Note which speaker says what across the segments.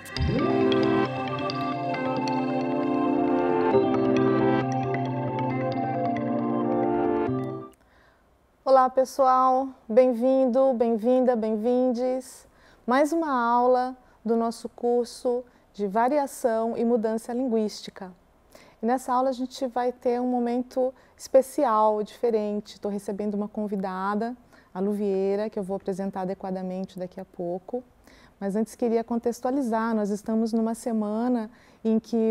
Speaker 1: Olá pessoal, bem-vindo, bem-vinda, bem-vindes. Mais uma aula do nosso curso de variação e mudança linguística. E nessa aula a gente vai ter um momento especial, diferente. Estou recebendo uma convidada, a Lu Vieira, que eu vou apresentar adequadamente daqui a pouco. Mas antes queria contextualizar, nós estamos numa semana em que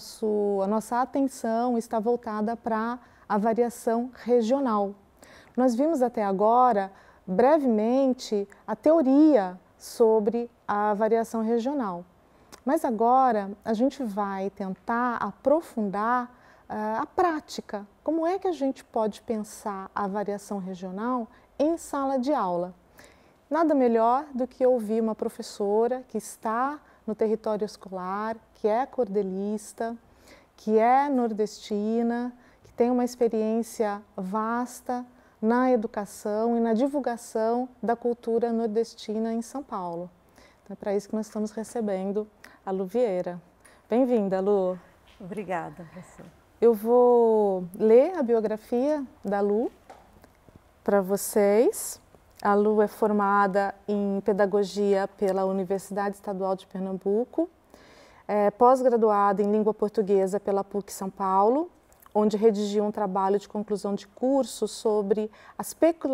Speaker 1: a nossa atenção está voltada para a variação regional. Nós vimos até agora, brevemente, a teoria sobre a variação regional. Mas agora a gente vai tentar aprofundar a prática. Como é que a gente pode pensar a variação regional em sala de aula? Nada melhor do que ouvir uma professora que está no território escolar, que é cordelista, que é nordestina, que tem uma experiência vasta na educação e na divulgação da cultura nordestina em São Paulo. Então é para isso que nós estamos recebendo a Lu Vieira. Bem-vinda, Lu.
Speaker 2: Obrigada, professora.
Speaker 1: Eu vou ler a biografia da Lu para vocês. A Lu é formada em Pedagogia pela Universidade Estadual de Pernambuco, pós-graduada em Língua Portuguesa pela PUC São Paulo, onde redigiu um trabalho de conclusão de curso sobre as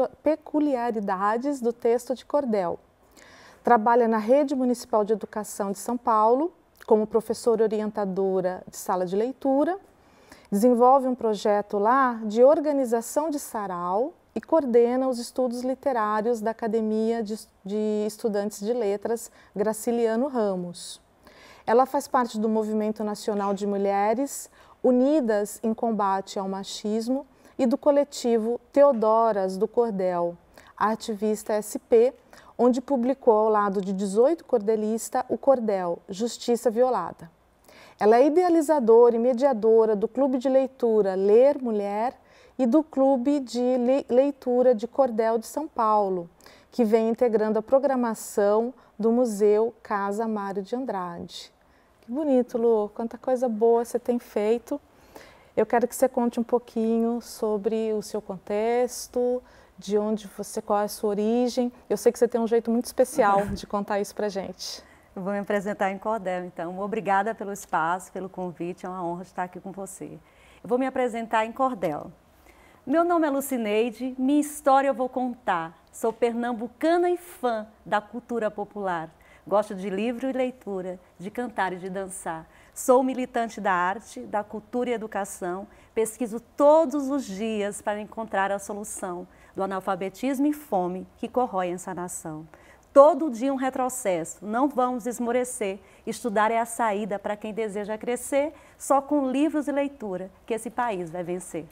Speaker 1: peculiaridades do texto de cordel. Trabalha na Rede Municipal de Educação de São Paulo, como professora orientadora de sala de leitura, desenvolve um projeto lá de organização de sarau e coordena os estudos literários da Academia de Estudantes de Letras Graciliano Ramos. Ela faz parte do Movimento Nacional de Mulheres Unidas em Combate ao Machismo e do coletivo Teodoras do Cordel, a ativista SP, onde publicou ao lado de 18 cordelistas o cordel Justiça Violada. Ela é idealizadora e mediadora do Clube de Leitura Ler Mulher e do Clube de Leitura de Cordel de São Paulo, que vem integrando a programação do Museu Casa Mário de Andrade. Que bonito, Lu, quanta coisa boa você tem feito. Eu quero que você conte um pouquinho sobre o seu contexto, de onde você, qual é a sua origem. Eu sei que você tem um jeito muito especial de contar isso pra gente.
Speaker 2: Eu vou me apresentar em cordel, então. Obrigada pelo espaço, pelo convite, é uma honra estar aqui com você. Eu vou me apresentar em cordel. Meu nome é Lucineide, minha história eu vou contar. Sou pernambucana e fã da cultura popular. Gosto de livro e leitura, de cantar e de dançar. Sou militante da arte, da cultura e educação. Pesquiso todos os dias para encontrar a solução do analfabetismo e fome que corroem essa nação. Todo dia um retrocesso, não vamos esmorecer. Estudar é a saída para quem deseja crescer. Só com livros e leitura que esse país vai vencer.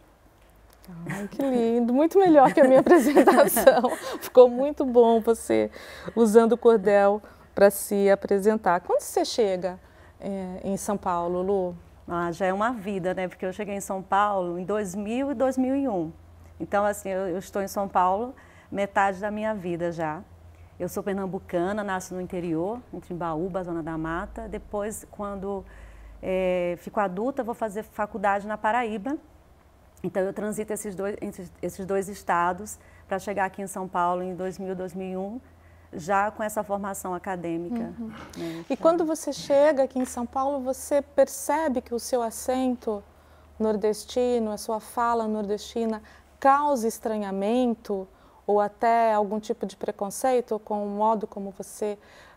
Speaker 1: Ai, que lindo, muito melhor que a minha apresentação. Ficou muito bom você usando o cordel para se apresentar. Quando você chega em São Paulo, Lu?
Speaker 2: Já é uma vida, né? Porque eu cheguei em São Paulo em 2000 e 2001. Então, assim, eu estou em São Paulo metade da minha vida já. Eu sou pernambucana, nasci no interior, em Timbaúba, Zona da Mata. Depois, quando fico adulta, vou fazer faculdade na Paraíba. Então, eu transito esses dois estados para chegar aqui em São Paulo em 2000, 2001, já com essa formação acadêmica.
Speaker 1: Uhum.
Speaker 2: Né?
Speaker 1: E quando você chega aqui em São Paulo, você percebe que o seu acento nordestino, a sua fala nordestina, causa estranhamento ou até algum tipo de preconceito com o modo como você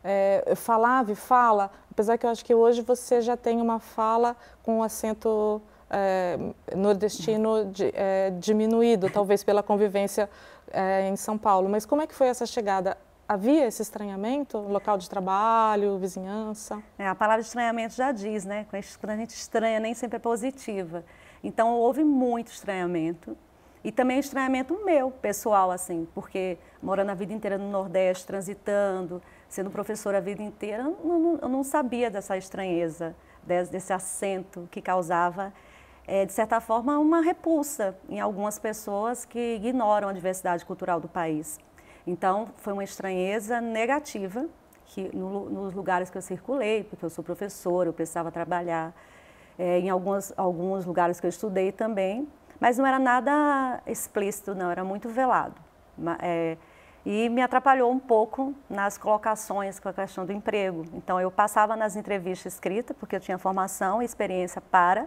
Speaker 1: falava e fala? Apesar que eu acho que hoje você já tem uma fala com um acento nordestino diminuído, talvez pela convivência em São Paulo. Mas como é que foi essa chegada? Havia esse estranhamento? Local de trabalho, vizinhança?
Speaker 2: A palavra estranhamento já diz, né? Quando a gente estranha, nem sempre é positiva. Então, houve muito estranhamento. E também estranhamento meu, pessoal, assim, porque morando a vida inteira no Nordeste, transitando, sendo professora a vida inteira, eu não sabia dessa estranheza, desse acento que causava, de certa forma, uma repulsa em algumas pessoas que ignoram a diversidade cultural do país. Então, foi uma estranheza negativa que nos lugares que eu circulei, porque eu sou professora, eu precisava trabalhar, em alguns lugares que eu estudei também, mas não era nada explícito, não, era muito velado. E me atrapalhou um pouco nas colocações com a questão do emprego. Então, eu passava nas entrevistas escritas, porque eu tinha formação e experiência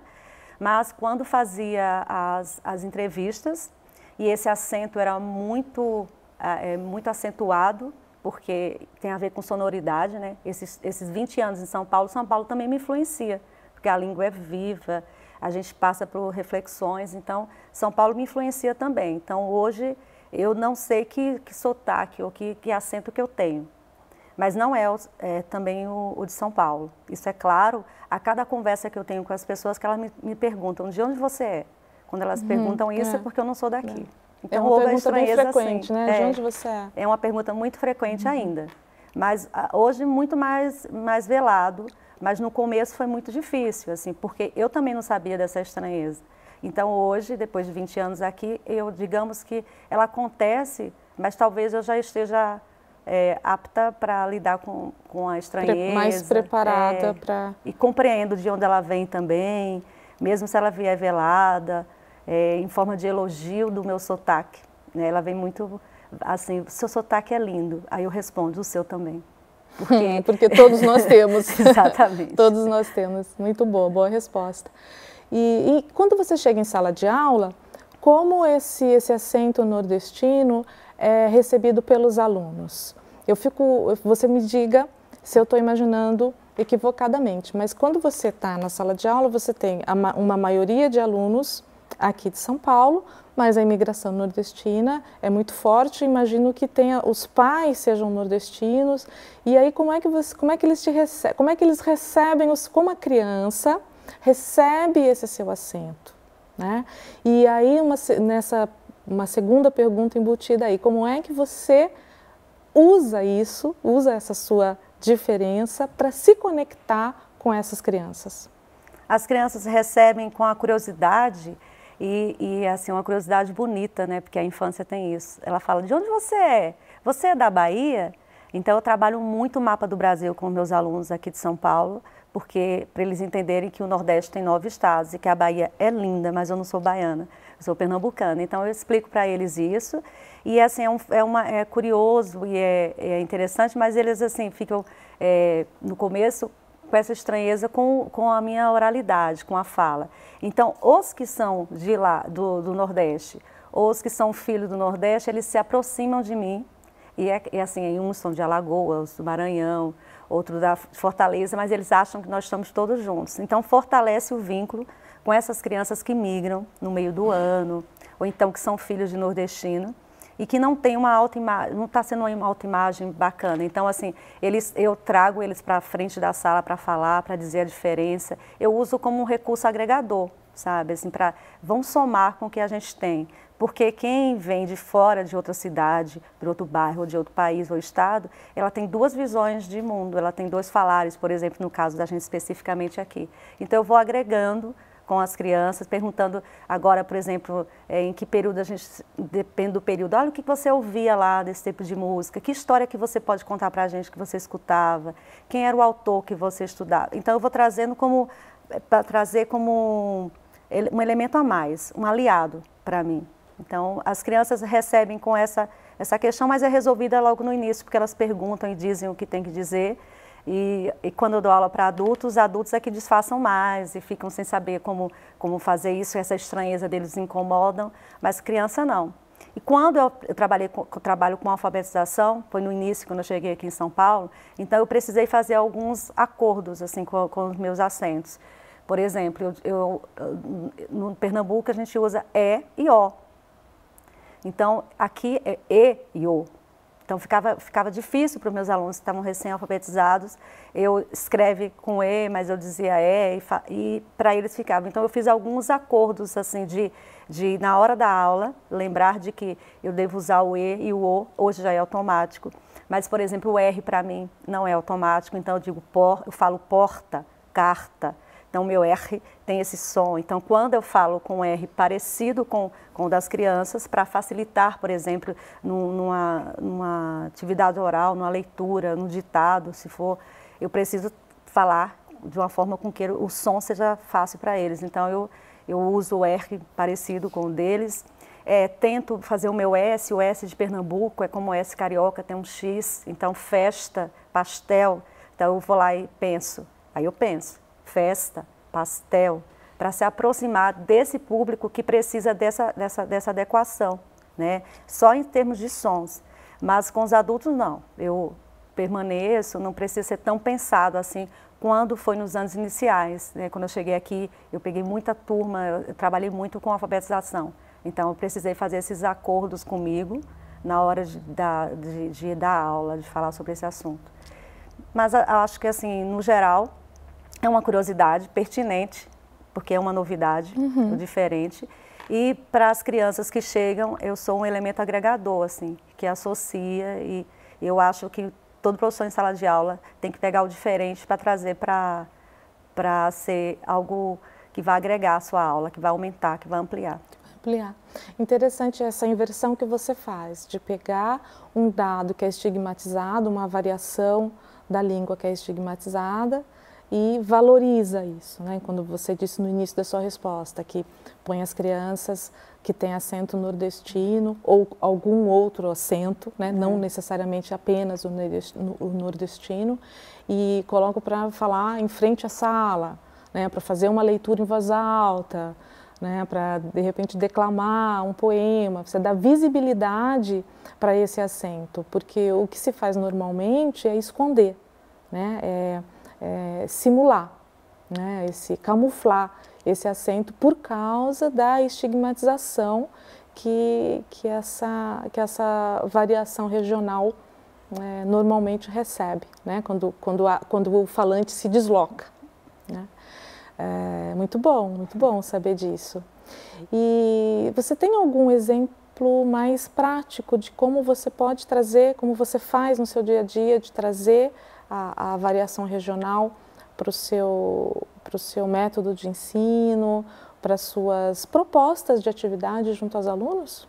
Speaker 2: mas quando fazia as entrevistas, e esse acento era muito acentuado, porque tem a ver com sonoridade, né? Esses 20 anos em São Paulo também me influencia, porque a língua é viva, a gente passa por reflexões, então São Paulo me influencia também. Então, hoje, eu não sei que sotaque ou que acento que eu tenho, mas não é também o de São Paulo. Isso é claro a cada conversa que eu tenho com as pessoas, que elas me perguntam de onde você é. Quando elas perguntam isso é porque eu não sou daqui. Então,
Speaker 1: é uma pergunta bem frequente,
Speaker 2: assim,
Speaker 1: né? De onde você é?
Speaker 2: É uma pergunta muito frequente ainda, mas hoje muito mais velado, mas no começo foi muito difícil, assim, porque eu também não sabia dessa estranheza. Então, hoje, depois de 20 anos aqui, digamos que ela acontece, mas talvez eu já esteja apta para lidar com a estranheza.
Speaker 1: Mais preparada para...
Speaker 2: E compreendo de onde ela vem também, mesmo se ela vier velada, em forma de elogio do meu sotaque. Né? Ela vem muito assim, seu sotaque é lindo. Aí eu respondo, o seu também.
Speaker 1: Porque todos nós temos.
Speaker 2: Exatamente.
Speaker 1: Todos nós temos. Muito boa resposta. E quando você chega em sala de aula, como esse acento nordestino é recebido pelos alunos? Você me diga se eu estou imaginando equivocadamente, mas quando você está na sala de aula, você tem uma maioria de alunos aqui de São Paulo, mas a imigração nordestina é muito forte, imagino que os pais sejam nordestinos, e aí como é que eles te recebem, como é que eles recebem, como a criança recebe esse seu acento, né? E aí uma segunda pergunta embutida aí, como é que você usa essa sua diferença para se conectar com essas crianças?
Speaker 2: As crianças recebem com a curiosidade e assim, uma curiosidade bonita, né? Porque a infância tem isso. Ela fala, de onde você é? Você é da Bahia? Então, eu trabalho muito o mapa do Brasil com meus alunos aqui de São Paulo, porque para eles entenderem que o Nordeste tem 9 estados e que a Bahia é linda, mas eu não sou baiana, eu sou pernambucana. Então, eu explico para eles isso. E, assim, é curioso e é interessante, mas eles, assim, ficam, no começo, com essa estranheza com a minha oralidade, com a fala. Então, os que são de lá, do Nordeste, ou os que são filhos do Nordeste, eles se aproximam de mim, e assim, uns são de Alagoas, do Maranhão, outro da Fortaleza, mas eles acham que nós estamos todos juntos. Então, fortalece o vínculo com essas crianças que migram no meio do ano, ou então que são filhos de nordestino, e que não tem uma autoimagem, não está sendo uma autoimagem bacana. Então, assim, eu trago eles para frente da sala para falar, para dizer a diferença. Eu uso como um recurso agregador, sabe? Assim, vão somar com o que a gente tem. Porque quem vem de fora, de outra cidade, de outro bairro, de outro país ou estado, ela tem 2 visões de mundo, ela tem 2 falares, por exemplo, no caso da gente especificamente aqui. Então, eu vou agregando com as crianças, perguntando agora, por exemplo, em que período depende do período, olha o que você ouvia lá desse tipo de música, que história que você pode contar para a gente que você escutava, quem era o autor que você estudava. Então, eu vou trazendo para trazer como um elemento a mais, um aliado para mim. Então, as crianças recebem com essa questão, mas é resolvida logo no início, porque elas perguntam e dizem o que tem que dizer. E quando eu dou aula para adultos, os adultos é que disfarçam mais e ficam sem saber como fazer isso, essa estranheza deles incomodam, mas criança não. E quando eu trabalho com alfabetização, foi no início, quando eu cheguei aqui em São Paulo, então eu precisei fazer alguns acordos assim, com os meus acentos. Por exemplo, no Pernambuco a gente usa E e O. Então, aqui é E e O. Então, ficava difícil para os meus alunos que estavam recém-alfabetizados. Eu escreve com E, mas eu dizia e para eles ficava. Então, eu fiz alguns acordos, assim, de na hora da aula, lembrar de que eu devo usar o E e o O, hoje já é automático. Mas, por exemplo, o R para mim não é automático, então eu digo eu falo porta, carta. Então, o meu R tem esse som. Então, quando eu falo com R parecido com o das crianças, para facilitar, por exemplo, numa atividade oral, numa leitura, no ditado, se for, eu preciso falar de uma forma com que o som seja fácil para eles. Então, eu uso o R parecido com o deles. Tento fazer o meu S, o S de Pernambuco é como o S carioca, tem um X. Então, festa, pastel. Então, eu vou lá e penso. Aí eu penso. Festa, pastel, para se aproximar desse público que precisa dessa adequação, né? Só em termos de sons, mas com os adultos não. Eu permaneço, não precisa ser tão pensado assim, quando foi nos anos iniciais, né? Quando eu cheguei aqui, eu peguei muita turma, eu trabalhei muito com alfabetização, então eu precisei fazer esses acordos comigo na hora de dar aula, de falar sobre esse assunto. Mas acho que assim, no geral, é uma curiosidade pertinente, porque é uma novidade, diferente. E para as crianças que chegam, eu sou um elemento agregador, assim, que associa, e eu acho que todo professor em sala de aula tem que pegar o diferente para trazer para ser algo que vai agregar a sua aula, que vai aumentar, que vai ampliar.
Speaker 1: Interessante essa inversão que você faz, de pegar um dado que é estigmatizado, uma variação da língua que é estigmatizada, e valoriza isso, né? Quando você disse no início da sua resposta que põe as crianças que têm acento nordestino ou algum outro acento, né? Não necessariamente apenas o nordestino, e coloca para falar em frente à sala, né? Para fazer uma leitura em voz alta, né? Para de repente declamar um poema, você dá visibilidade para esse acento, porque o que se faz normalmente é esconder, né? Simular, né? Camuflar esse acento por causa da estigmatização que essa variação regional normalmente recebe, né? Quando o falante se desloca, né? Muito bom saber disso. E você tem algum exemplo mais prático de como você pode trazer, como você faz no seu dia a dia, de trazer a variação regional para o seu método de ensino, para as suas propostas de atividade junto aos alunos?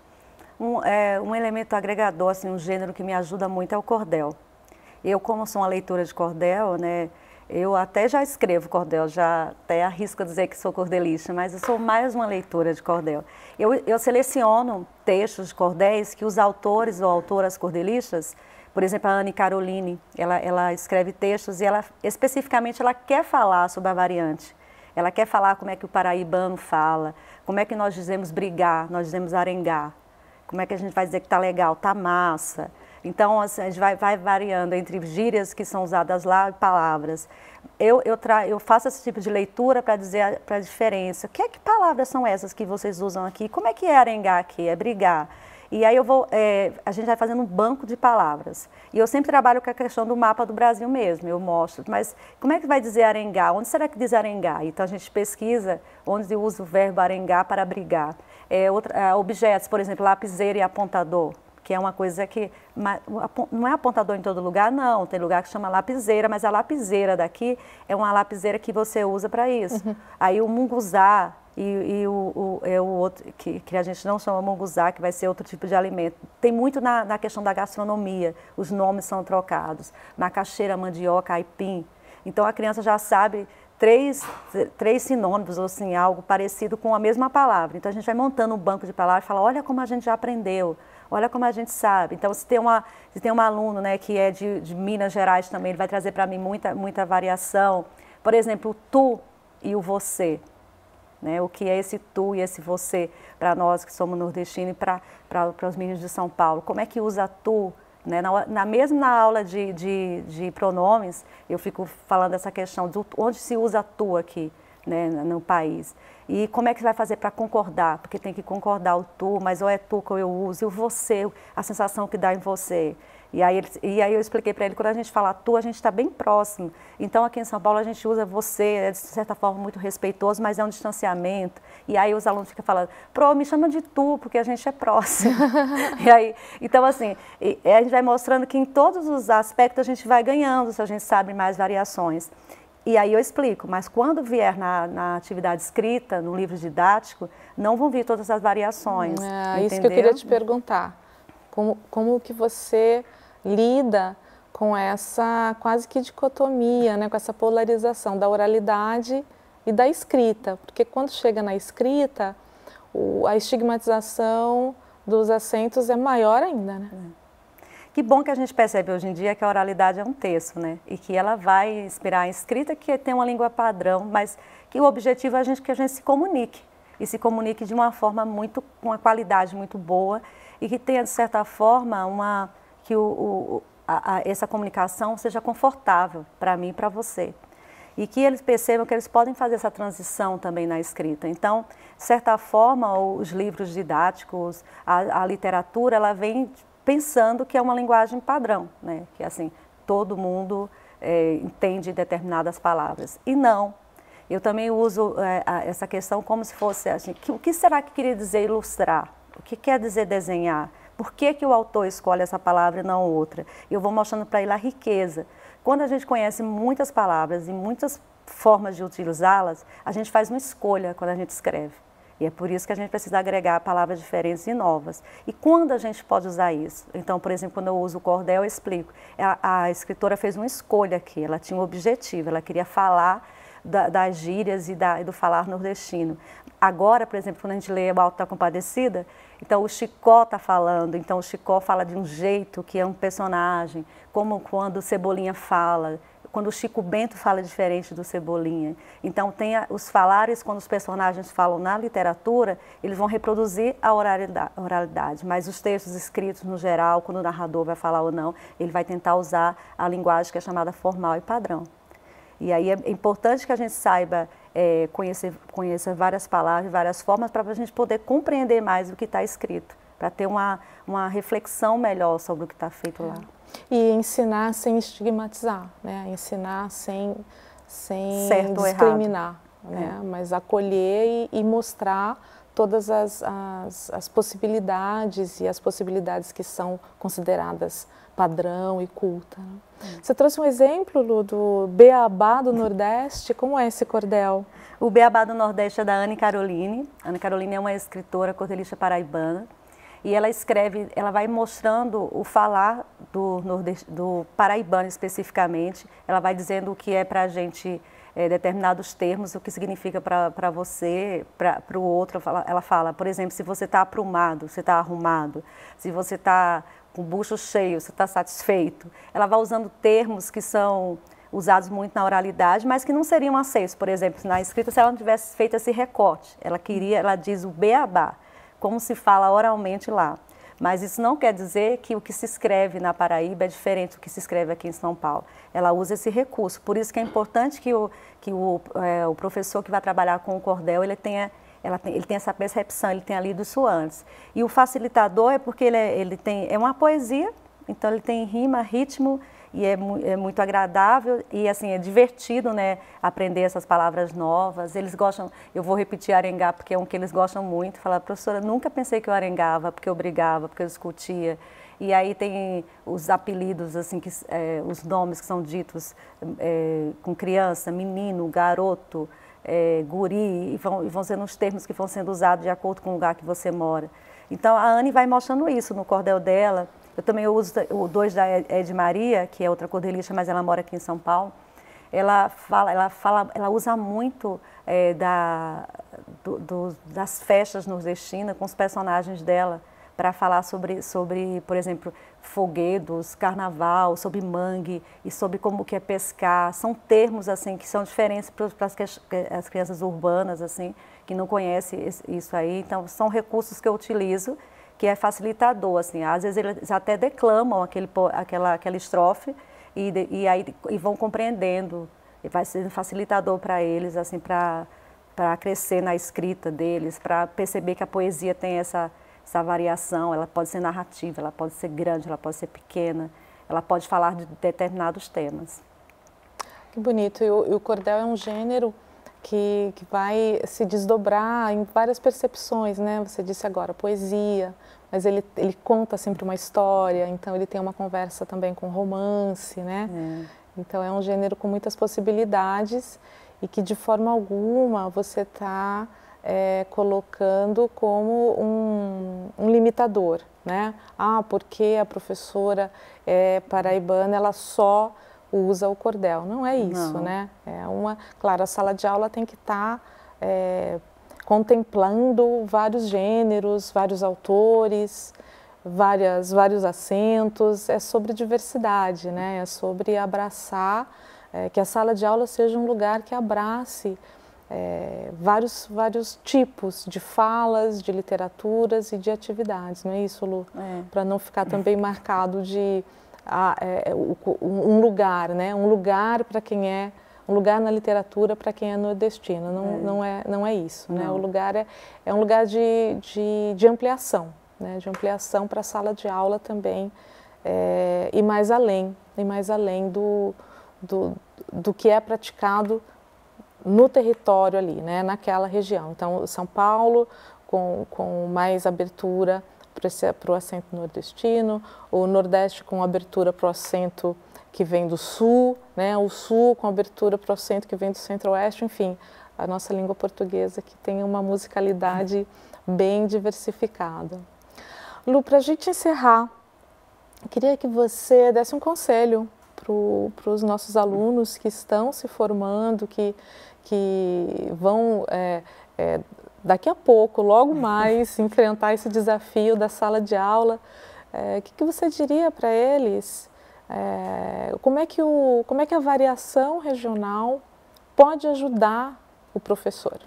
Speaker 2: Um elemento agregador, assim, um gênero que me ajuda muito é o cordel. Eu, como sou uma leitora de cordel, né, eu até já escrevo cordel, já até arrisco dizer que sou cordelista, mas eu sou mais uma leitora de cordel. Eu seleciono textos de cordéis que os autores ou autoras cordelistas, por exemplo, a Anne Caroline, ela escreve textos e especificamente ela quer falar sobre a variante. Ela quer falar como é que o paraibano fala, como é que nós dizemos brigar, nós dizemos arengar, como é que a gente vai dizer que está legal, está massa. Então, assim, a gente vai variando entre gírias que são usadas lá e palavras. Eu faço esse tipo de leitura para dizer a diferença. Que palavras são essas que vocês usam aqui? Como é que é arengar aqui? É brigar? E aí a gente vai fazendo um banco de palavras. E eu sempre trabalho com a questão do mapa do Brasil mesmo, eu mostro. Mas como é que vai dizer arengar? Onde será que diz arengar? Então a gente pesquisa onde usa o verbo arengar para brigar. Objetos, por exemplo, lapiseira e apontador, que é uma coisa que não é apontador em todo lugar, não. Tem lugar que chama lapiseira, mas a lapiseira daqui é uma lapiseira que você usa para isso. Aí o munguzá e o outro, que a gente não chama munguzá, que vai ser outro tipo de alimento. Tem muito na questão da gastronomia, os nomes são trocados. Macaxeira, mandioca, aipim. Então a criança já sabe três sinônimos, ou assim, algo parecido com a mesma palavra. Então a gente vai montando um banco de palavras e fala, olha como a gente já aprendeu, olha como a gente sabe. Então se tem um aluno, né, que é de Minas Gerais também, ele vai trazer para mim muita variação. Por exemplo, o tu e o você. Né? O que é esse tu e esse você para nós que somos nordestinos e para os meninos de São Paulo? Como é que usa tu? Né? Mesmo na aula de pronomes, eu fico falando dessa questão de onde se usa tu aqui, né, no país. E como é que vai fazer para concordar? Porque tem que concordar o tu, mas ou é tu que eu uso, e o você, a sensação que dá em você. E aí eu expliquei para ele, quando a gente fala tu, a gente está bem próximo. Então aqui em São Paulo a gente usa você, é de certa forma muito respeitoso, mas é um distanciamento. E aí os alunos ficam falando, Pro, me chama de tu, porque a gente é próximo. Então assim, a gente vai mostrando que em todos os aspectos a gente vai ganhando, se a gente sabe mais variações. E aí eu explico, mas quando vier na atividade escrita, no livro didático, não vão vir todas as variações.
Speaker 1: Isso que eu queria te perguntar. Como que você lida com essa quase que dicotomia, né, com essa polarização da oralidade e da escrita? Porque quando chega na escrita, a estigmatização dos acentos é maior ainda, né?
Speaker 2: Que bom que a gente percebe hoje em dia que a oralidade é um texto, né? E que ela vai inspirar a escrita, que tem uma língua padrão, mas que o objetivo é que a gente se comunique. E se comunique de uma forma com uma qualidade muito boa e que tenha, de certa forma, que essa comunicação seja confortável para mim e para você. E que eles percebam que eles podem fazer essa transição também na escrita. Então, de certa forma, os livros didáticos, a literatura, ela vem pensando que é uma linguagem padrão, né? Que assim, todo mundo entende determinadas palavras. E não. Eu também uso essa questão como se fosse assim, o que será que queria dizer ilustrar? O que quer dizer desenhar? Por que o autor escolhe essa palavra e não outra? Eu vou mostrando para ele a riqueza. Quando a gente conhece muitas palavras e muitas formas de utilizá-las, a gente faz uma escolha quando a gente escreve. E é por isso que a gente precisa agregar palavras diferentes e novas. E quando a gente pode usar isso? Então, por exemplo, quando eu uso o cordel, eu explico. A escritora fez uma escolha aqui, ela tinha um objetivo, ela queria falar das gírias e do falar nordestino. Agora, por exemplo, quando a gente lê o Alto da Compadecida, então o Chicó está falando, então o Chicó fala de um jeito que é um personagem, como quando o Cebolinha fala, quando o Chico Bento fala diferente do Cebolinha. Então tem os falares, quando os personagens falam na literatura, eles vão reproduzir a oralidade, mas os textos escritos no geral, quando o narrador vai falar ou não, ele vai tentar usar a linguagem que é chamada formal e padrão. E aí é importante que a gente saiba conhecer várias palavras, várias formas, para a gente poder compreender mais o que está escrito, para ter uma reflexão melhor sobre o que está feito lá.
Speaker 1: E ensinar sem estigmatizar, né? Ensinar sem
Speaker 2: certo
Speaker 1: discriminar, né? Mas acolher e mostrar todas as possibilidades e as possibilidades que são consideradas padrão e culta. Você trouxe um exemplo, Lu, do Beabá do Nordeste. Como é esse cordel?
Speaker 2: O Beabá do Nordeste é da Anne Caroline. Anne Caroline é uma escritora cordelista paraibana. E ela escreve, ela vai mostrando o falar do paraibano especificamente. Ela vai dizendo o que é para a gente determinados termos, o que significa para você, para o outro. Ela fala, por exemplo, se você está aprumado, você está arrumado, se você está com o bucho cheio, você está satisfeito. Ela vai usando termos que são usados muito na oralidade, mas que não seriam aceitos. Por exemplo, na escrita, se ela não tivesse feito esse recorte, ela diz o beabá, como se fala oralmente lá. Mas isso não quer dizer que o que se escreve na Paraíba é diferente do que se escreve aqui em São Paulo. Ela usa esse recurso. Por isso que é importante que o professor que vai trabalhar com o cordel, ele tem essa percepção, ele tenha lido isso antes. E o facilitador é porque é uma poesia, então ele tem rima, ritmo, e é muito agradável e assim é divertido, né, aprender essas palavras novas. Eles gostam, eu vou repetir arengá porque é um que eles gostam muito. Falar, professora, nunca pensei que eu arengava, porque eu brigava, porque eu discutia. E aí tem os apelidos, assim, os nomes que são ditos com criança, menino, garoto, guri, e vão sendo os termos que vão sendo usados de acordo com o lugar que você mora. Então a Anne vai mostrando isso no cordel dela. Eu também uso dois da Ed Maria, que é outra cordelista, mas ela mora aqui em São Paulo. Ela usa muito das festas nordestinas com os personagens dela para falar sobre, por exemplo, folguedos, carnaval, sobre mangue e sobre como que é pescar. São termos assim que são diferentes para as crianças urbanas assim que não conhecem isso aí. Então são recursos que eu utilizo, que é facilitador, assim, às vezes eles até declamam aquela estrofe e vão compreendendo, e vai ser facilitador para eles, assim, para crescer na escrita deles, para perceber que a poesia tem essa variação, ela pode ser narrativa, ela pode ser grande, ela pode ser pequena, ela pode falar de determinados temas.
Speaker 1: Que bonito, e o cordel é um gênero que vai se desdobrar em várias percepções, né? Você disse agora, poesia, mas ele conta sempre uma história, então ele tem uma conversa também com romance, né? Então é um gênero com muitas possibilidades e que de forma alguma você está colocando como um limitador, né? Ah, porque a professora paraibana ela só usa o cordel. Não é isso,
Speaker 2: Não.
Speaker 1: né? Claro, a sala de aula tem que estar contemplando vários gêneros, vários autores, vários acentos. É sobre diversidade, né? É sobre abraçar, que a sala de aula seja um lugar que abrace vários tipos de falas, de literaturas e de atividades, não é isso, Lu? Para não ficar também marcado de um lugar, né? Um lugar para quem um lugar na literatura para quem é nordestino, não é isso, né? O lugar é um lugar de ampliação, né? De ampliação para a sala de aula também, e mais além do que é praticado no território ali, né, naquela região. Então, São Paulo com mais abertura para o acento nordestino, o Nordeste com abertura para o acento que vem do Sul, né, o Sul com abertura para o acento que vem do Centro-Oeste, enfim, a nossa língua portuguesa que tem uma musicalidade bem diversificada. Lu, para a gente encerrar, eu queria que você desse um conselho para os nossos alunos que estão se formando, que vão daqui a pouco, logo mais, enfrentar esse desafio da sala de aula. O que você diria para eles? Como é que a variação regional pode ajudar o professor?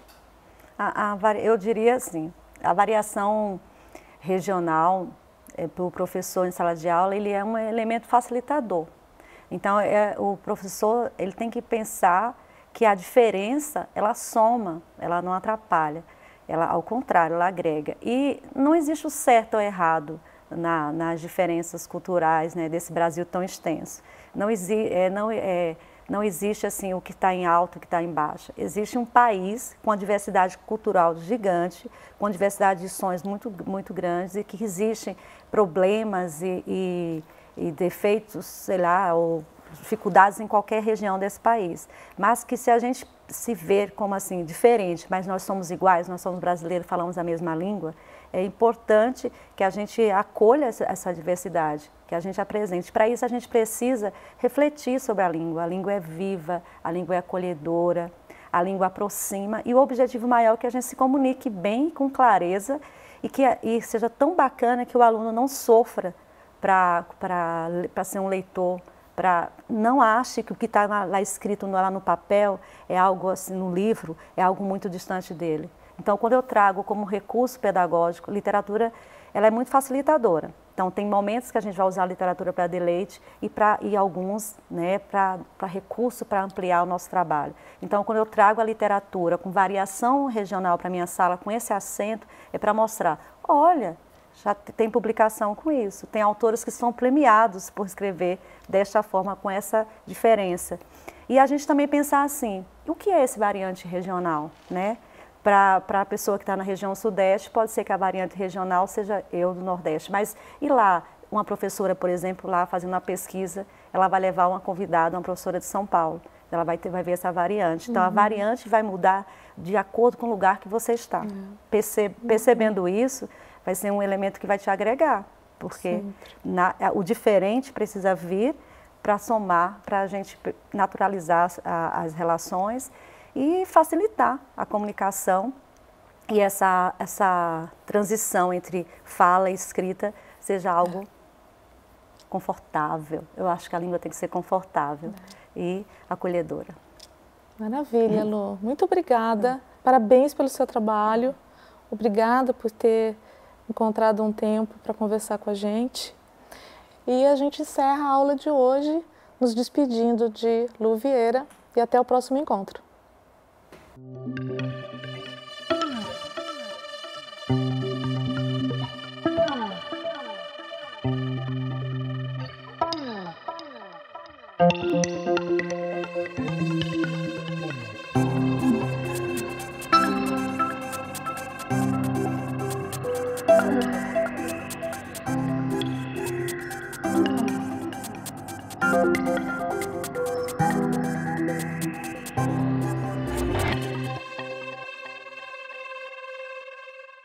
Speaker 2: Eu diria assim, a variação regional para o professor em sala de aula, ele é um elemento facilitador. Então, o professor ele tem que pensar que a diferença, ela soma, ela não atrapalha, ela, ao contrário, ela agrega. E não existe o certo ou errado nas diferenças culturais, né, desse Brasil tão extenso. Não existe assim o que está em alto, o que está em baixo. Existe um país com uma diversidade cultural gigante, com uma diversidade de sonhos muito grandes e que existem problemas e defeitos, sei lá, ou dificuldades em qualquer região desse país. Mas que se a gente se ver como assim, diferente, mas nós somos iguais, nós somos brasileiros, falamos a mesma língua, é importante que a gente acolha essa diversidade, que a gente apresente. Para isso a gente precisa refletir sobre a língua é viva, a língua é acolhedora, a língua aproxima e o objetivo maior é que a gente se comunique bem, com clareza e seja tão bacana que o aluno não sofra para ser um leitor, não ache que o que está lá escrito lá no papel é algo assim, no livro, é algo muito distante dele. Então, quando eu trago como recurso pedagógico, literatura, ela é muito facilitadora. Então, tem momentos que a gente vai usar a literatura para deleite e alguns, né, para recurso para ampliar o nosso trabalho. Então, quando eu trago a literatura com variação regional para a minha sala, com esse acento, é para mostrar, olha, já tem publicação com isso, tem autores que são premiados por escrever desta forma, com essa diferença. E a gente também pensar assim, o que é esse variante regional, né? Para a pessoa que está na região sudeste, pode ser que a variante regional seja eu do nordeste, mas e lá, uma professora, por exemplo, lá fazendo uma pesquisa, ela vai levar uma convidada, uma professora de São Paulo, ela vai ver essa variante. Então, a variante vai mudar de acordo com o lugar que você está. Percebendo isso, vai ser um elemento que vai te agregar, porque o diferente precisa vir para somar, para a gente naturalizar as relações e facilitar a comunicação e essa transição entre fala e escrita seja algo confortável. Eu acho que a língua tem que ser confortável e acolhedora.
Speaker 1: Maravilha, Lu. Muito obrigada. Parabéns pelo seu trabalho. Obrigada por ter encontrado um tempo para conversar com a gente. E a gente encerra a aula de hoje nos despedindo de Lu Vieira e até o próximo encontro.